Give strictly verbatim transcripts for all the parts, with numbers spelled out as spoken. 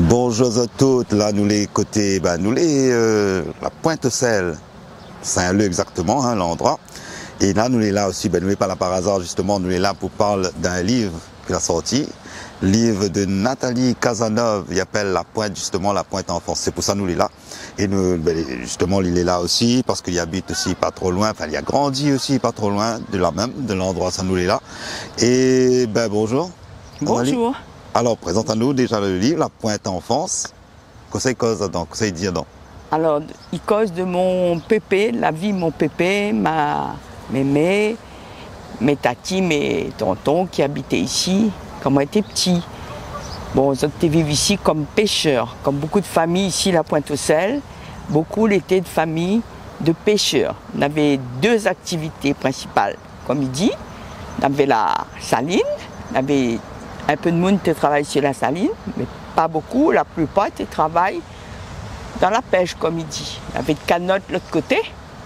Bonjour à toutes, là nous les côtés, ben, nous les, euh, la Pointe-Sel, Saint-Leu exactement, hein, l'endroit. Et là nous les là aussi, ben, nous les pas là par hasard justement, nous les là pour parler d'un livre qu'il a sorti, livre de Nathalie Casanov, il appelle La Pointe justement, La Pointe Enfance. C'est pour ça nous les là. Et nous, ben, justement il est là aussi parce qu'il habite aussi pas trop loin, enfin il a grandi aussi pas trop loin de là même, de l'endroit ça nous les là. Et ben bonjour. Bonjour. Nathalie. Alors, présente à nous déjà le livre, La Pointe Enfance. Qu'est-ce qu'il cause dedans? Qu'est-ce qu'il dit dedans? Alors, il cause de mon pépé, la vie de mon pépé, ma mémé, mes tatis, mes tontons qui habitaient ici quand on était petits. Bon, ils ont vécu ici comme pêcheurs, comme beaucoup de familles ici, la Pointe-Sel. Beaucoup étaient de familles de pêcheurs. On avait deux activités principales, comme il dit. On avait la saline, on avait un peu de monde qui travaille sur la saline, mais pas beaucoup. La plupart qui travaillent dans la pêche, comme il dit. Il y avait de canottes de l'autre côté,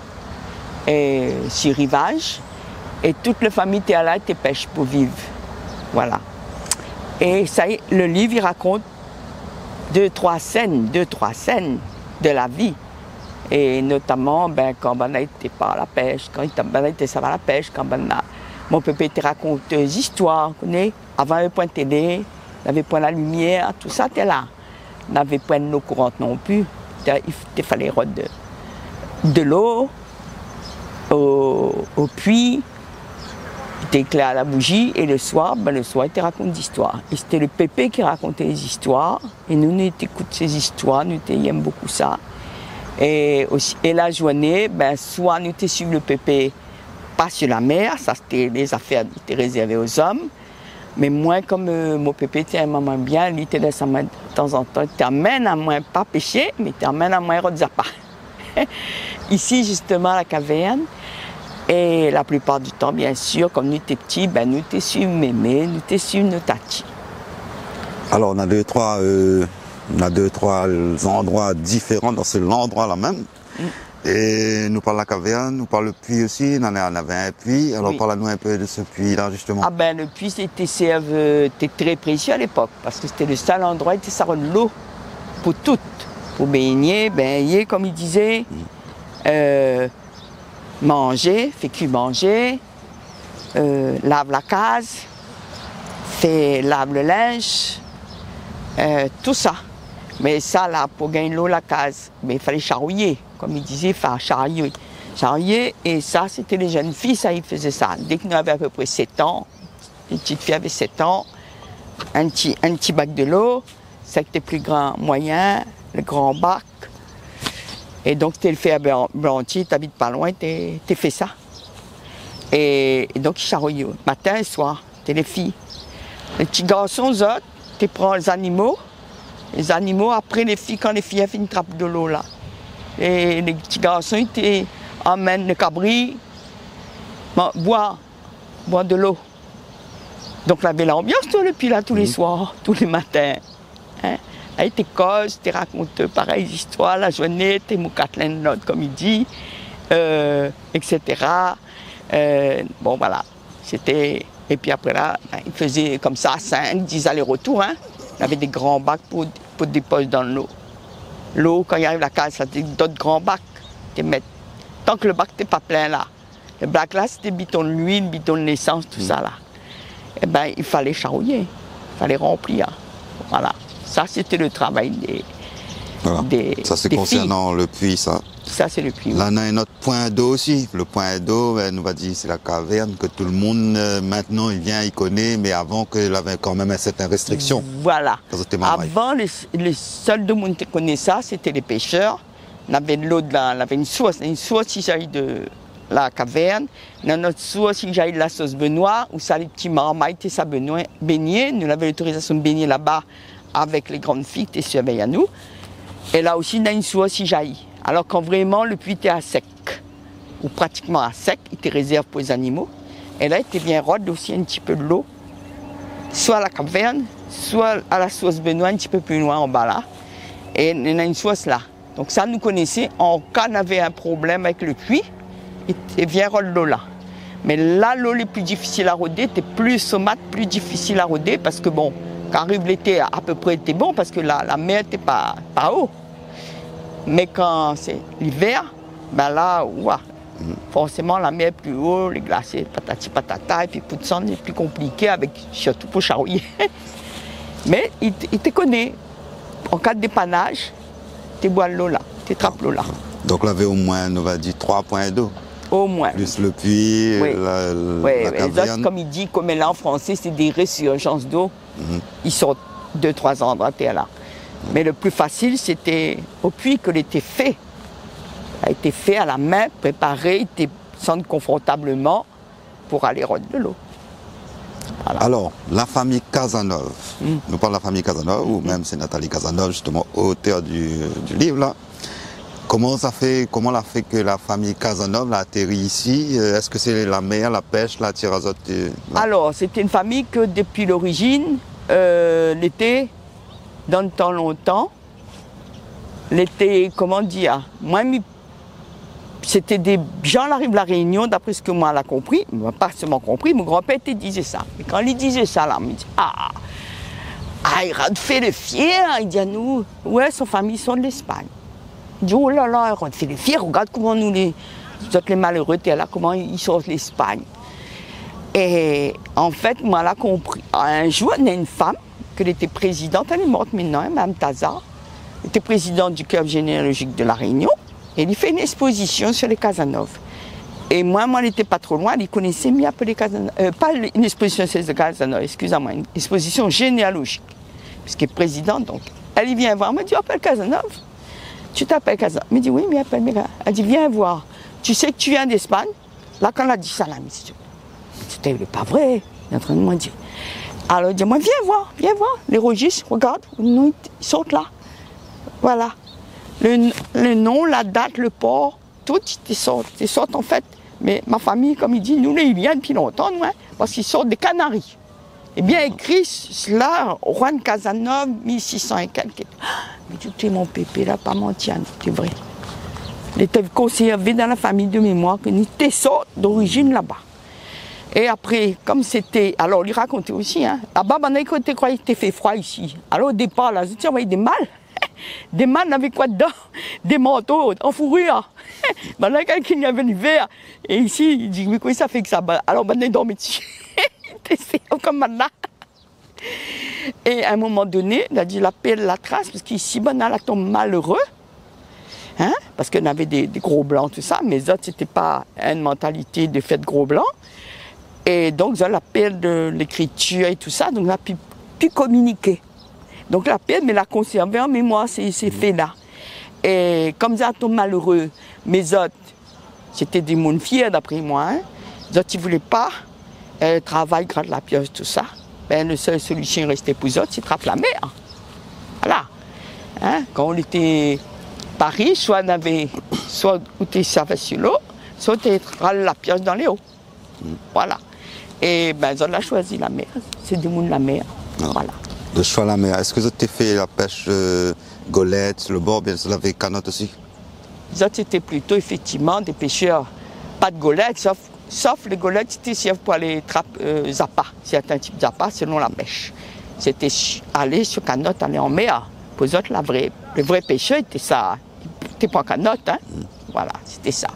et sur rivage. Et toute la famille était là, était pêche pour vivre. Voilà. Et ça, le livre, il raconte deux, trois scènes, deux, trois scènes de la vie. Et notamment, ben, quand on était par la pêche, quand on était ça va la pêche, quand on a... Mon pépé te raconte des histoires, vous connaissez. Avant, il n'y avait point de télé, il n'y avait point de la lumière, tout ça était là. Il n'y avait point de l'eau courante non plus. Il fallait de, de l'eau au, au puits, il était éclairé à la bougie, et le soir, ben, le soir, il te raconte des histoires. Et c'était le pépé qui racontait les histoires, et nous, nous écoutons ces histoires, nous aimons beaucoup ça. Et, aussi, et la journée, ben, soit nous suivons le pépé, pas sur la mer, ça c'était les affaires qui étaient réservées aux hommes. Mais moi, comme euh, mon pépé tient maman bien, il te laisse de temps en temps, il t'amène à moi pas pêcher, mais il t'amène à moi Rodzapa. Ici, justement, à la caverne. Et la plupart du temps, bien sûr, comme nous étions petits, ben, nous étions sur mémé, nous étions sur nos tatis. Alors, on a deux, trois, euh, on a deux, trois endroits différents dans cet endroit-là même. Mm. Et nous parle de la caverne, nous parle le puits aussi, on avait un puits, alors oui. Parle-nous un peu de ce puits-là justement. Ah ben le puits était, était très précieux à l'époque, parce que c'était le seul endroit où ça de l'eau pour toutes, pour baigner, baigner comme il disait, mm. euh, manger, fait cuire manger, euh, lave la case, fait lave le linge, euh, tout ça. Mais ça, là, pour gagner l'eau, la case, mais il fallait charouiller. Comme il disait, il fallait charrier. Charrier, et ça, c'était les jeunes filles, ça, ils faisaient ça. Dès que nous avions à peu près sept ans, les petites filles avaient sept ans, un petit, un petit bac de l'eau, ça c'était plus grand moyen, le grand bac. Et donc, tu le fais à Blanty, tu habites pas loin, tu fais ça. Et, et donc, ils charriaient matin et soir, c'était les filles. Les petits garçons, eux autres, tu prends les animaux. Les animaux, après les filles, quand les filles avaient une trappe de l'eau là. Et les petits garçons, ils emmènent le cabri, boire, boire de l'eau. Donc là, il y avait l'ambiance, toi, le puits là, tous les mmh. soirs, tous les matins. Hein? Là, il te cause, il te raconte pareilles histoires, la journée, t'es moucatlin note, comme il dit, euh, et cetera. Euh, bon, voilà, c'était... Et puis après là, ben, il faisait comme ça, cinq, dix allers-retours, hein. Il y avait des grands bacs pour, pour déposer dans l'eau. L'eau, quand il arrive à la case, ça c'était d'autres grands bacs. Tant que le bac n'était pas plein là. Le bac là, c'était bidon de l'huile, bidon de l'essence, tout mmh. ça là. Et bien, il fallait charouiller, il fallait remplir. Voilà. Ça, c'était le travail des, voilà. des Ça, c'est concernant filles. Le puits, ça. Ça, c'est le puits. Là, on a un autre point d'eau aussi. Le point d'eau, ben, nous va dire, c'est la caverne, que tout le monde, euh, maintenant, il vient, il connaît, mais avant, qu'il avait quand même certaines restrictions. Voilà. Avant, les, les seuls de monde qui connaissaient ça, c'était les pêcheurs. On avait de l'eau, on avait une source, une source qui jaillit de la caverne. On a notre source qui jaillit de la sauce Benoît, où ça, les petits marmailles, ça baigner. Nous avons l'autorisation de baigner là-bas avec les grandes filles qui surveillent à nous. Et là aussi, on a une source qui jaillit. Alors quand vraiment le puits était à sec, ou pratiquement à sec, il était réservé pour les animaux. Et là, il était bien rode aussi un petit peu de l'eau, soit à la caverne, soit à la source Benoît, un petit peu plus loin en bas là. Et on a une source là. Donc ça, nous connaissait, en cas on avait un problème avec le puits, il était bien rode l'eau là. Mais là, l'eau les plus difficiles à roder, était plus somate, plus difficile à roder, parce que bon, Quand arrive l'été, à peu près, était bon parce que la, la mer n'était pas, pas haut. Mais quand c'est l'hiver, ben là, ouah, forcément la mer est plus haut, les glaciers, patati patata, et puis Poutson est plus compliqué, avec, surtout pour charrouiller. Mais il, il te connaît. En cas de dépannage, tu bois l'eau là, tu trappes l'eau là. Donc là, il y avait au moins, on va dire, trois points d'eau. Au moins. Plus le puits, oui. la, oui, la les autres, comme il dit, comme elle est en français, c'est des résurgences d'eau. Mm-hmm. Ils sortent deux, trois endroits, tu es là. Mm-hmm. Mais le plus facile, c'était au puits que l'était fait. A été fait à la main, préparé, il descendre confortablement pour aller rôder de l'eau. Voilà. Alors, la famille Cazeneuve, mm. nous parlons de la famille Cazeneuve, mm. ou même c'est Nathalie Cazeneuve, justement, auteur du, du livre, là. Comment ça fait, comment l'a fait que la famille Cazeneuve l'a atterri ici? Est-ce que c'est la mer, la pêche, la tir à azote? Alors, c'était une famille que depuis l'origine, euh, l'été, dans le temps longtemps, l'été, comment dire, moi, c'était des gens qui arrivent à la Réunion, d'après ce que moi, elle a compris, pas seulement compris, mon grand-père disait ça. Et quand il disait ça, là, il me dit, ah, ah, il a fait le fier, il dit à nous, ouais, son famille sont de l'Espagne. Il dit, oh là là, il a fait le fier, regarde comment nous, les, les malheureux, t'es là, comment ils sortent de l'Espagne. Et en fait, moi, elle a compris. Un jour, il y a une femme, qui était présidente, elle est morte maintenant, hein, Mme Tazar, elle était présidente du club généalogique de la Réunion. Et il fait une exposition sur les Cazeneuve. Et moi, moi, elle n'était pas trop loin, il connaissait mieux un peu les Cazeneuve. Euh, pas une exposition sur les Cazeneuve, excusez-moi, une exposition généalogique. Puisqu'elle est présidente, donc. Elle vient voir, elle me dit, oh, appelle Cazeneuve. Tu t'appelles Cazeneuve. Elle me dit, oui, mais appelle mes gars. Elle dit, viens voir. Tu sais que tu viens d'Espagne? Là, quand elle a dit ça, elle a dit, c'était pas vrai. Elle est en train de me dire. Alors, elle dit, moi, viens voir, viens voir. Les registres, regarde, ils sortent là. Voilà. Le, le nom, la date, le port, tout, ils sortent, ils sortent en fait. Mais ma famille, comme il dit, nous, ils viennent depuis longtemps, nous, hein, parce qu'ils sortent des Canaries. Et bien écrit, cela, Juan Cazeneuve, mille six cents et quelques. Mais tu es mon pépé, là, pas menti, c'est vrai. Il était conservé dans la famille de mémoire, que nous étions sortis d'origine là-bas. Et après, comme c'était. Alors, il racontait aussi, hein, là-bas, on a écouté qu'il était fait froid ici. Alors, au départ, là, je envoyé des mâles. Des mâles avec quoi dedans? Des manteaux en fourrure. Ben là, quelqu'un qui avait l'hiver. Et ici, il dit, mais quoi ça fait que ça? Alors, ben, il dormait dessus. C'est comme là. Et à un moment donné, il a dit, la pelle, la trace, parce qu'ici, ben, on tombe malheureux. Hein? Parce qu'on avait des, des gros blancs, tout ça. Mais les autres, c'était pas une mentalité de fait de gros blancs. Et donc, ils ont la pelle de l'écriture et tout ça. Donc, on a pu, pu communiquer. Donc la paix, mais la conserver en mémoire, ces faits-là. Et comme ça, tombe malheureux, mes autres, c'était des monde fiers d'après moi. Hein. Les autres, ils ne voulaient pas euh, travailler, gratte la pioche, tout ça. Ben, la seule solution restée pour eux autres, c'est de trapper la mer. Voilà. Hein. Quand on était à Paris, soit on avait, soit on était servi sur l'eau, soit on était la pioche dans les hauts. Voilà. Et ben, ils ont choisi la mer. C'est des monde de la mer. Non. Voilà. De choix la mer. Est-ce que vous avez fait la pêche euh, golette sur le bord, bien sûr, avec canotte aussi? Les autres, c'était plutôt effectivement des pêcheurs, pas de golette, sauf, sauf les golettes, c'était servent pour aller trapper euh, zappa, certains types de zappa selon la pêche. C'était aller sur canotte, aller en mer. Pour eux autres, la vraie, le vrai pêcheur, était ça. C'était pas en canotte, hein. Mm. Voilà, c'était ça.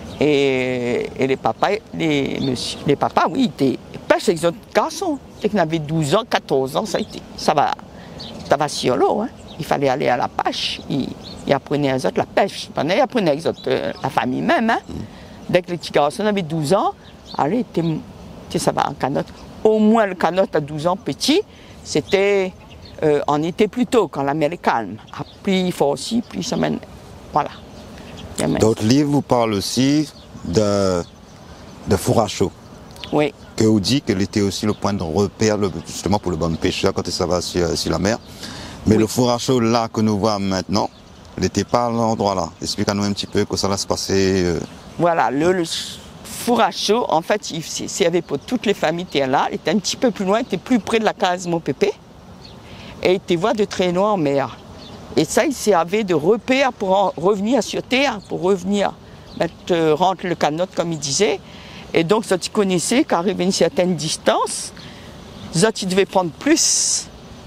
Et, et les papas, les, monsieur, les papas, oui, étaient pêchent avec les autres garçons. Dès qu'on avait douze ans, quatorze ans, ça, était, ça, va, ça va sur l'eau. Hein. Il fallait aller à la pêche. Ils, ils apprenaient aux autres la pêche. Ils apprenaient aux autres euh, la famille même. Hein. Mm. Dès que les petits garçons avaient douze ans, allez, t'es, t'es, ça va en canotte. Au moins, le canotte à douze ans petit, c'était euh, en été plus tôt, quand la mer est calme. Ah, plus il faut aussi, plus ça mène. Voilà. D'autres livres vous parlent aussi de, de four à chaud. Oui. Que vous dit qu'elle était aussi le point de repère, le, justement pour le bon pêcheur quand ça va sur, sur la mer. Mais oui. Le four à chaud là que nous voyons maintenant, il n'était pas à l'endroit là. Explique-nous un petit peu comment ça va se passer. Euh... Voilà, le, le four à chaud, en fait, il servait pour toutes les familles qui étaient là. Il était un petit peu plus loin, il était plus près de la case de mon pépé. Et il était voir de traîneau en mer. Et ça, il servait de repère pour en revenir sur terre, pour revenir mettre, euh, rentrer le canotte, comme il disait. Et donc, ça, tu connaissais qu'arrivé à une certaine distance, ça, tu devais prendre plus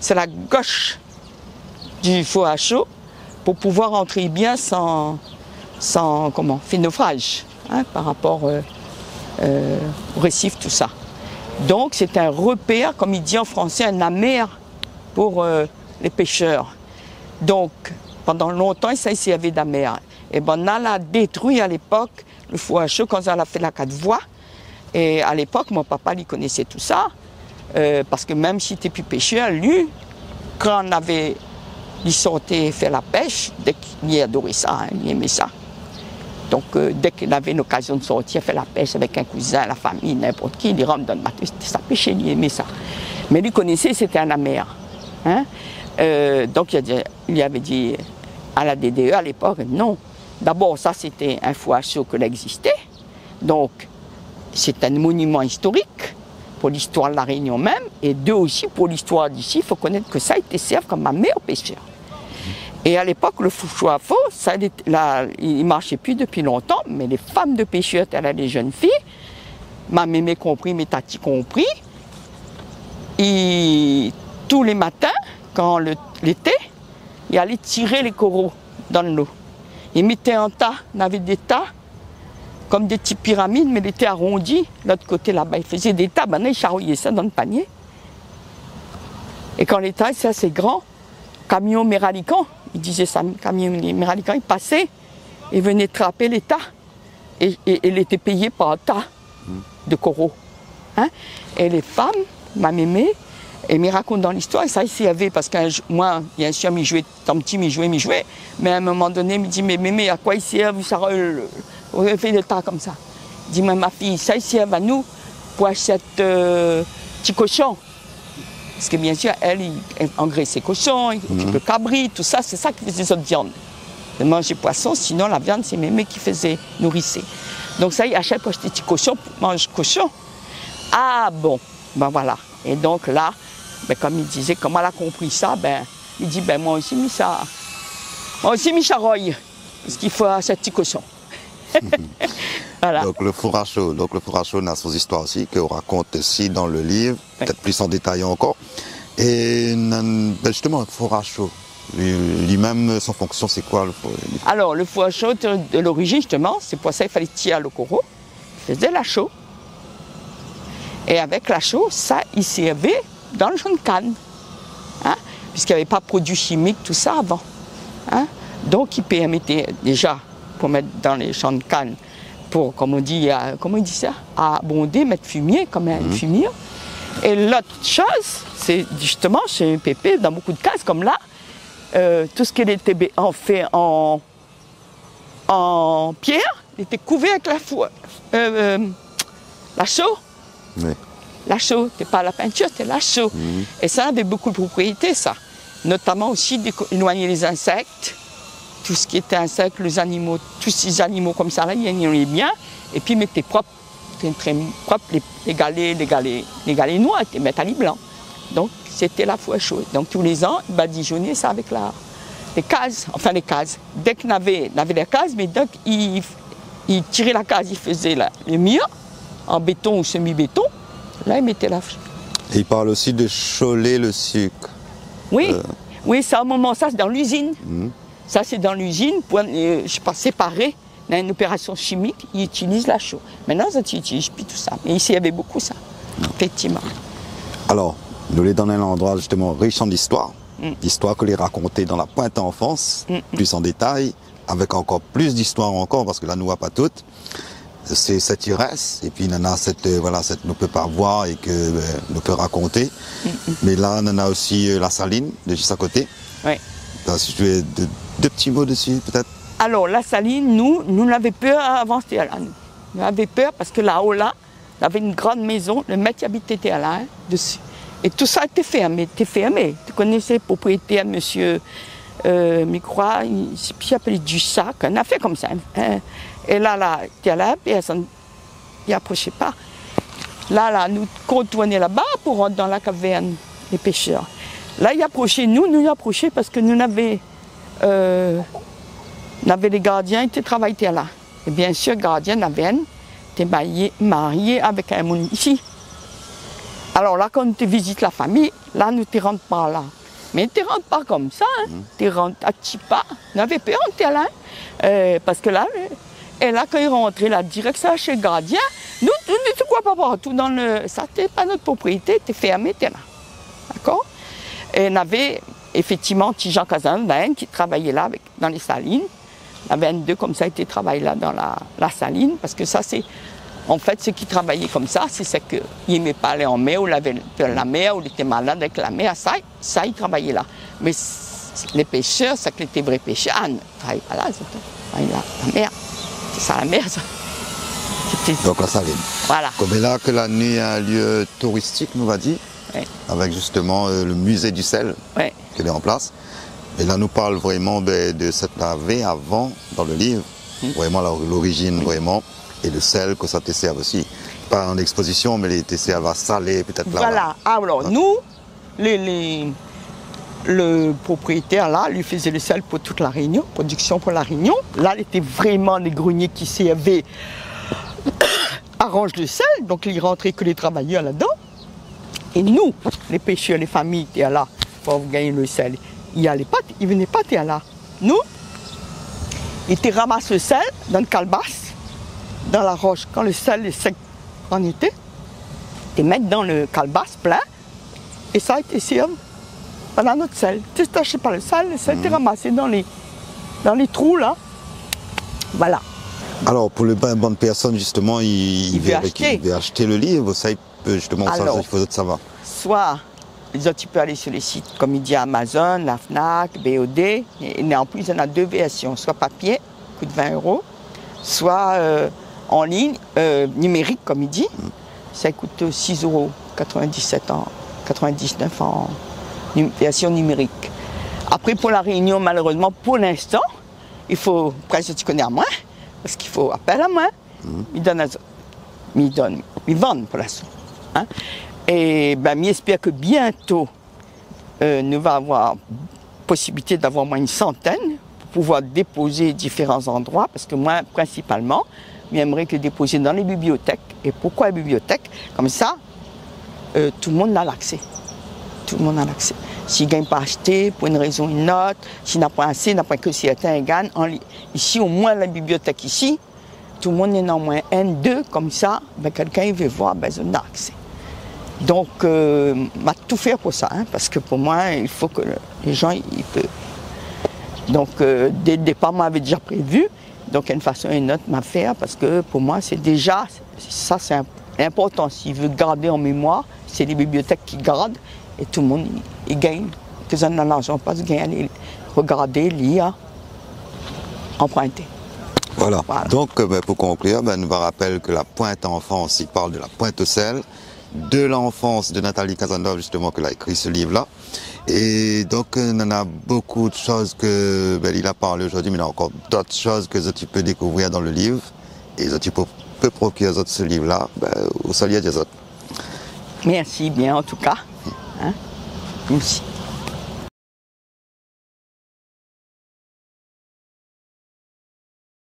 c'est la gauche du four à chaud pour pouvoir entrer bien sans, sans comment, fait naufrage, hein, par rapport euh, euh, au récif, tout ça. Donc c'est un repère, comme il dit en français, un amer pour euh, les pêcheurs. Donc pendant longtemps, ça il y avait d'amer. Et ben on a détruit à l'époque le four à chaud quand on a fait la quatre voies. Et à l'époque, mon papa, il connaissait tout ça. Euh, parce que même si tu n'étais plus pêcheur, lui, quand on avait, il sortait faire la pêche, dès qu'il adorait ça, hein, il aimait ça. Donc euh, dès qu'il avait l'occasion de sortir faire la pêche avec un cousin, la famille, n'importe qui, il rentre dans le bateau, c'était sa pêche, il aimait ça. Mais lui connaissait, c'était un amer. Hein? Euh, donc il, il avait dit à la D D E à l'époque, non. D'abord, ça c'était un four à chaud qui existait. Donc c'est un monument historique pour l'histoire de la Réunion même, et deux aussi pour l'histoire d'ici. Il faut connaître que ça a été servi comme ma meilleure pêcheur. Et à l'époque, le four à faux, ça, là, il ne marchait plus depuis longtemps, mais les femmes de pêcheurs, telles les jeunes filles, ma mémé compris, mes tatis compris, et tous les matins, quand l'été, ils allaient tirer les coraux dans l'eau. Ils mettaient en tas, on avait des tas, comme des petites pyramides, mais ils étaient arrondis. L'autre côté là-bas, ils faisaient des tas, maintenant ils charriaient ça dans le panier. Et quand les tas, c'est assez grand, camion méralican, ils disaient ça, camion méralican, ils passaient, ils venaient trapper les tas. Et, et, et ils étaient payés par tas de coraux. Hein? Et les femmes, ma mémé, elle me raconte dans l'histoire, et ça, il s'y avait, parce que moi, bien sûr, m'y jouait, tant petit, m'y jouait, m'y jouait, mais à un moment donné, il me dit, mais mémé, à quoi il sert, ça on fait des tas comme ça. Il dit, mais ma fille, ça, il sert à nous pour acheter euh, petits cochons. Parce que bien sûr, elle, elle engraisse ses cochons, il occupe le cabri, tout ça, c'est ça qui faisait les autres viandes. De manger poisson, sinon la viande, c'est mémé qui faisait nourrisser. Donc ça, il achète pour acheter des petits cochons, pour manger cochon. Ah bon, ben voilà. Et donc là, ben, comme il disait, comme elle a compris ça, ben, il dit, ben moi aussi, mis ça, moi aussi, mis charogne, parce qu'il faut acheter des petits cochons. Voilà. Donc le four à chaud, donc le four à chaud a son histoire aussi, qu'on raconte aussi dans le livre, ouais. Peut-être plus en détail encore. Et ben justement, le four à chaud, lui-même, son fonction, c'est quoi le four? Alors, le four à chaud, de l'origine, justement, c'est pour ça qu'il fallait tirer le coraux. Il faisait la chaux. Et avec la chaux, ça, il servait dans le champ de canne. Hein? Puisqu'il n'y avait pas de produits chimiques, tout ça avant. Hein? Donc, il permettait déjà, pour mettre dans les champs de canne, pour, comme on dit, à, comment il dit ça, à abonder, mettre fumier, comme un mmh. fumier. Et l'autre chose, c'est justement chez Pépé, dans beaucoup de cases, comme là, euh, tout ce qui était en fait en, en pierre, il était couvert avec la, fou, euh, euh, la chaux. Oui. La chaux, c'était pas la peinture, c'était la chaux. Mmh. Et ça avait beaucoup de propriétés, ça. Notamment aussi d'éloigner les insectes. Tout ce qui était insectes, les animaux, tous ces animaux comme ça, là, il y en avait bien. Et puis, mettez propre, très propre, les, les galets, les galets, les galets noirs étaient métalliques blancs. Donc, c'était la four à chaud. Donc, tous les ans, ils badigeonnaient ça avec la, les cases, enfin les cases. Dès qu'on avait, avait les cases, mais dès qu'ils il tiraient la case, ils faisaient la, le mur, en béton ou semi-béton. Là, ils mettaient la... Et il parle aussi de choler le sucre. Oui, euh... oui, c'est un moment, ça, c'est dans l'usine. Mmh. Ça, c'est dans l'usine, pour, euh, je ne sais pas, séparer, dans une opération chimique, ils utilisent la chaux. Maintenant, ils n'utilisent plus tout ça. Mais ici, il y avait beaucoup ça, mmh. effectivement. Alors, nous les donnons un endroit justement riche en histoire, mmh. l'histoire que les raconter dans la Pointe à enfance, mmh. plus en détail, avec encore plus d'histoire encore, parce que là, nous ne voit pas toutes. C'est cette ivresse, et puis il y en a cette, euh, voilà, cette nous peut pas voir et que euh, nous peut raconter. Mmh. Mais là, on en a aussi euh, la saline, de juste à côté. Oui. Si tu veux deux, deux petits mots dessus, peut-être. Alors, la saline, nous, nous n'avions peur avant, c'était là. Nous, nous avions peur parce que là-haut, là, il y avait une grande maison, le maître qui habitait là, hein, dessus. Et tout ça était fermé, était fermé. Tu connaissais le propriétaire, monsieur, euh, je crois, il s'appelait Dussac, on a fait comme ça. Hein. Et là, là, il était là, personne n'y approchait pas. Là, là, nous contournions là-bas pour rentrer dans la caverne, les pêcheurs. Là, ils approchaient nous, nous approchaient parce que nous avions euh, les gardiens qui travaillaient là. Et bien sûr, le gardien Naven était marié, marié avec un monde ici. Alors là, quand tu visites la famille, là, nous ne rentres pas là. Mais tu ne rentres pas comme ça, hein. Mm. Tu rentres à Chipa. N'avait pas honte là, hein. euh, parce que là, et là, quand il rentrait, la direction chez le gardien, nous, nous ne quoi pas partout dans le. Ça, c'est pas notre propriété, tu es fermé, tu es là. D'accord? Et on avait effectivement Jean Casanova qui travaillait là avec, dans les salines. La vingt-deux, comme ça, était travaillé là dans la, la saline, parce que ça, c'est. En fait, ceux qui travaillaient comme ça, c'est ce qu'ils n'aimaient pas aller en mer, ou il avait peur de la mer, ou il était malade avec la mer, ça, ça ils travaillaient là. Mais les pêcheurs, ça qui était vrai pêcheur, ah, ils ne travaillaient pas là, c'est la, la mer. C'est ça la mer, ça. Donc la saline. Voilà. Comme là que la nuit est un lieu touristique, nous va dire, ouais. Avec justement euh, le musée du sel, ouais. Qui est en place. Et là, nous parle vraiment ben, de cette navette avant, dans le livre, hum. Vraiment l'origine, hum. Vraiment. Et le sel que ça te sert aussi. Pas en exposition, mais les te servent à saler peut-être là. Voilà. Alors, hein? Nous, les, les, le propriétaire là, lui faisait le sel pour toute la Réunion, production pour la Réunion. Là, il était vraiment les greniers qui servaient à range de sel. Donc, il rentrait que les travailleurs là-dedans. Et nous, les pêcheurs, les familles, étaient là pour gagner le sel. Ils n'allaient pas, ils venaient pas, étaient là. Nous, ils étaient ramassés le sel dans une calebasse. Dans la roche, quand le sel est sec en été, tu mets dans le calebasse plein et ça a été servi pendant notre sel. Tu n'achètes pas le sel, le sel mmh. est ramassé dans les, dans les trous là. Voilà. Alors pour les bonnes personnes, justement, ils, il veut acheter. Ils veulent acheter le livre, ça il peut justement, alors, ça, il faut d'autres savoir. Soit les autres, tu peux aller sur les sites, comme il dit Amazon, la FNAC, B O D, et en plus il y en a deux versions, soit papier, coûte vingt euros, soit euh, en ligne, euh, numérique comme il dit, mmh. Ça coûte six euros quatre-vingt-dix-sept en quatre-vingt-dix-neuf en version numérique. Après pour la Réunion, malheureusement, pour l'instant, il faut presque tu connais à moins, parce qu'il faut appel à moins. Mmh. Ils donnent, ils donnent, ils vendent pour l'instant. Hein? Et ben, j'espère que bientôt, euh, nous va avoir possibilité d'avoir moins une centaine pour pouvoir déposer différents endroits, parce que moi, principalement, j'aimerais que déposer dans les bibliothèques. Et pourquoi les bibliothèques? Comme ça, euh, tout le monde a l'accès. Tout le monde a l'accès. S'il ne gagne pas acheter, pour une raison ou une autre, s'il n'a pas assez, n'a pas que certains gagnent. Ici, au moins, la bibliothèque ici, tout le monde est en moins un, deux, comme ça, ben, quelqu'un il veut voir, ben, il a accès. Donc, euh, m'a tout faire pour ça, hein, parce que pour moi, il faut que les gens, ils peuvent. Donc, euh, dès le départ, moi, j'avais déjà prévu. Donc, une façon ou une autre, m'a faire, parce que pour moi, c'est déjà, ça, c'est important. S'il veut garder en mémoire, c'est les bibliothèques qui gardent, et tout le monde, il, il gagne. Que ça n'a l'argent pas, il gagne à aller regarder, lire, emprunter. Voilà. Voilà. Donc, ben, pour conclure, ben, nous vous rappelle que la pointe enfance, il parle de la pointe au sel, de l'enfance de Nathalie Casanova, justement, qu'elle a écrit ce livre-là. Et donc, il y en a beaucoup de choses que ben, il a parlé aujourd'hui, mais il y a encore d'autres choses que tu peux découvrir dans le livre. Et tu peux, peux procurer ce livre-là ben, au Solier des autres. Merci bien, en tout cas. Hein? Merci.